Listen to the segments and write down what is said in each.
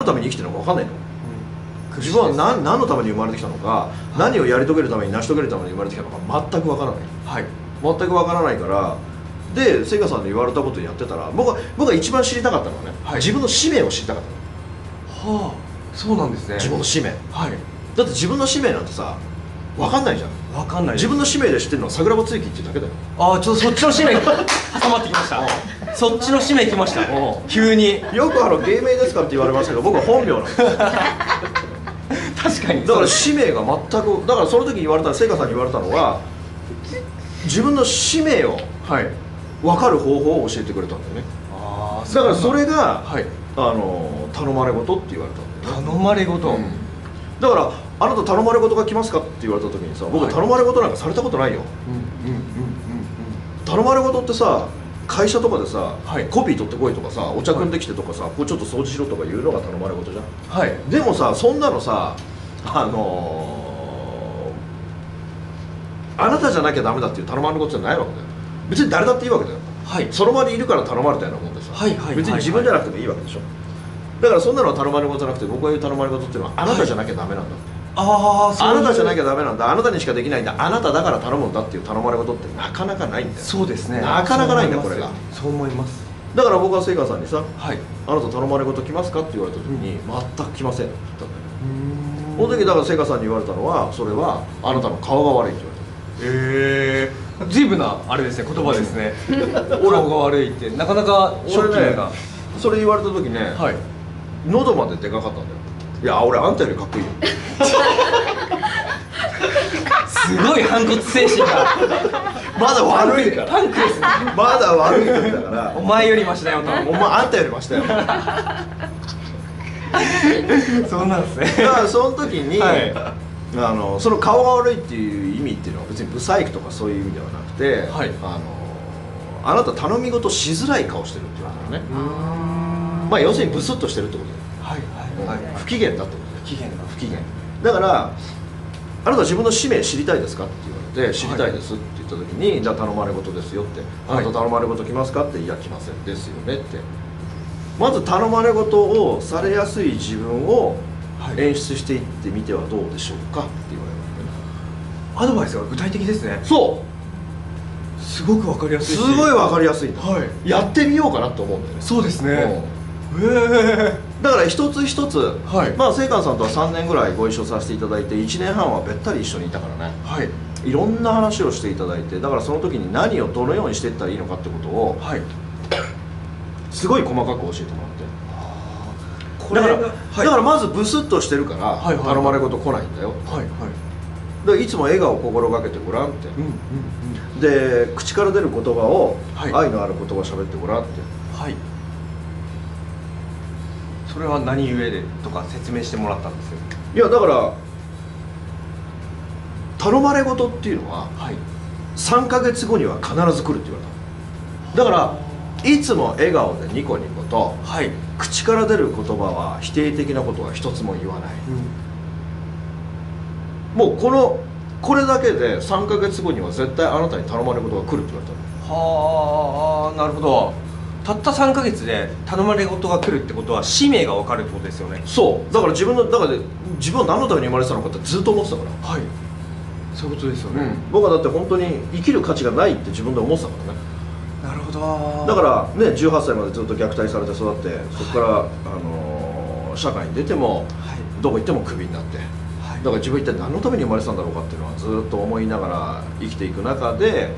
ために生きてるのか分かんないの。自分は何のために生まれてきたのか、何をやり遂げるために成し遂げるために生まれてきたのか全く分からない、はい、全く分からないから。でセガさんの言われたことやってたら、僕が一番知りたかったのはね、はい、自分の使命を知りたかったの。はあ、そうなんですね。自分の使命、はい、だって自分の使命なんてさ分かんないじゃん。分かんない。自分の使命で知ってるのは桜庭つゆきっていうだけだよ。ああ、ちょっとそっちの使命挟まってきました。そっちの使命きました。急に。よく芸名ですかって言われますけど、僕は本名なんですよ。確かに。だから使命が全く、だからその時言われた、セガさんに言われたのは、自分の使命を分かる方法を教えてくれたんだよね。だからそれが、はい、頼まれ事って言われたんだよね。頼まれ事、うん、だからあなた頼まれ事が来ますかって言われた時にさ、僕は頼まれ事なんかされたことないよ。頼まれ事ってさ、会社とかでさ、はい、コピー取ってこいとかさ、お茶汲んできてとかさ、こうちょっと掃除しろとか言うのが頼まれ事じゃん。はい、でもさ、そんなのさ、あなたじゃなきゃダメだっていう頼まれ事じゃないわけだよ。別に誰だっていいわけだよ。はい、その場にいるから頼まれたようなもんでさ、別に自分じゃなくてもいいわけでしょ。だからそんなのは頼まれ事じゃなくて、僕が言う頼まれ事っていうのはあなたじゃなきゃダメなんだって。あなたじゃなきゃダメなんだ、あなたにしかできないんだ、あなただから頼むんだっていう頼まれ事ってなかなかないんだよ。そうですね、なかなかないんだよこれが。そう思います。だから僕はセイガーさんにさ、はい、あなた頼まれ事来ますかって言われた時に、全く来ませんって言ったんだよ。その時だからセイガーさんに言われたのは、それはあなたの顔が悪いって言われた。随分なあれですね、言葉ですね。顔が悪いってなかなかショッキングな。それ言われた時ね、はい、喉まででかかったんだよ。いや、俺あんたよりかっこいいよ。すごい反骨精神が。まだ悪いから。パンクですね。まだ悪い時だから。お前よりマシだよと。お前あんたよりマシだよ。そうなんですね。だからその時に、はい、その顔が悪いっていう意味っていうのは別にブサイクとかそういう意味ではなくて、はい、あなた頼み事しづらい顔してるって言われたのね。まあ要するにブスッとしてるってことだよ。不機嫌だってことで、不機嫌だから、あなた自分の使命知りたいですかって言われて、知りたいですって言った時に、じゃあ頼まれ事ですよって、あなた頼まれ事来ますかって、いや来ませんですよねって。まず頼まれ事をされやすい自分を演出していってみてはどうでしょうかって言われるわけね。アドバイスが具体的ですね。そう、すごく分かりやすいし、すごい分かりやすいんだ、はい、やってみようかなと思うんだよね。そうですね。だから一つ一つ、はい、まあセイカンさんとは3年ぐらいご一緒させていただいて、1年半はべったり一緒にいたからね、はい、いろんな話をしていただいて、だからその時に何をどのようにしていったらいいのかってことを、はい、すごい細かく教えてもらって、だからまずブスッとしてるから頼まれ事来ないんだよ、いつも笑顔を心がけてごらんって、で口から出る言葉を、はい、愛のある言葉を喋ってごらんって、はい、それは何故でとか説明してもらったんですよ。いやだから頼まれ事っていうのは、はい、3ヶ月後には必ず来るって言われた。だからいつも笑顔でニコニコと、はい、口から出る言葉は否定的なことは一つも言わない、もうこれだけで3ヶ月後には絶対あなたに頼まれ事が来るって言われた。はあ、なるほど。たった3ヶ月で頼まれ事が来るってことは使命が分かるってことですよね。そうだから自分は何のために生まれてたのかってずっと思ってたから。はい、そういうことですよね、僕はだって本当に生きる価値がないって自分で思ってたからね。なるほど。だからね、18歳までずっと虐待されて育って、そこから、社会に出ても、どこ行ってもクビになって、だから自分一体何のために生まれてたんだろうかっていうのはずっと思いながら生きていく中で、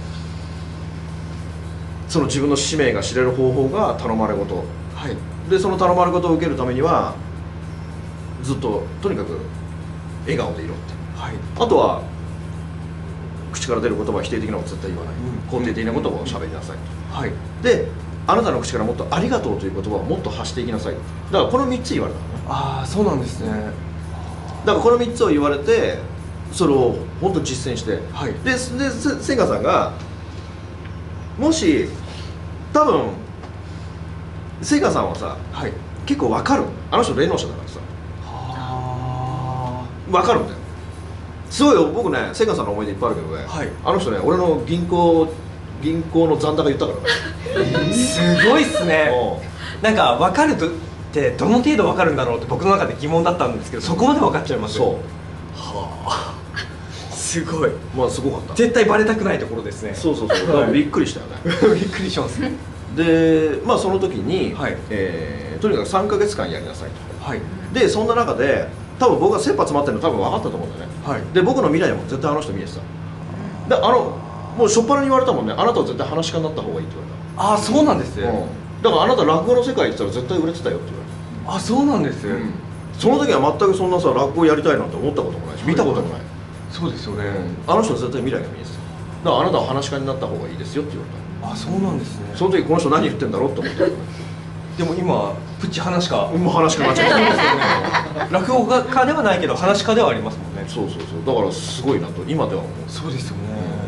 その自分の使命が知れる方法が頼まれ事、はい、でその頼まれ事を受けるためにはずっととにかく笑顔でいろって、はい、あとは口から出る言葉は否定的なこと絶対言わない、肯定的なことを喋りなさいと、はい、であなたの口からもっとありがとうという言葉をもっと発していきなさいと。だからこの3つ言われたのね。ああ、そうなんですね。だからこの3つを言われて、それを本当に実践して、はい、で千賀さんがもし多分セイカさんはさ、はい、結構分かる、あの人霊能者だからさ、分かるんだよ。すごいよ、僕ねセイカさんの思い出いっぱいあるけどね、はい、あの人ね、俺の銀行の残高言ったからね。すごいっすね。なんか分かるとってどの程度分かるんだろうって僕の中で疑問だったんですけど、そこまで分かっちゃいます。 そう、 はあ、すごい。 まあすごかった。 絶対バレたくないところですね。 そうそうそう、だからびっくりしたよね。 びっくりします。 でまあその時に、とにかく3ヶ月間やりなさいと。でそんな中で多分僕が切羽詰まってるの多分分かったと思うんだよね。で僕の未来も絶対あの人見えてた。でもう初っ端に言われたもんね、あなたは絶対話し家になった方がいいって言われた。 ああ、そうなんですね。 だからあなた落語の世界行ってたら絶対売れてたよって言われた。 あ、そうなんです。 その時は全くそんなさ落語やりたいなんて思ったこともないし見たこともない。 そうですよね。 あの人は絶対未来が見えてた。だからあなたは話し家になった方がいいですよって言われた。 あ、そうなんですね。 その時この人何言ってんだろうって思ったよね。 でも今プチ話し家、 もう話し家になっちゃった。 落語家ではないけど話し家ではありますもんね。 そうそうそう、だからすごいなと今では思う。 そうですよね。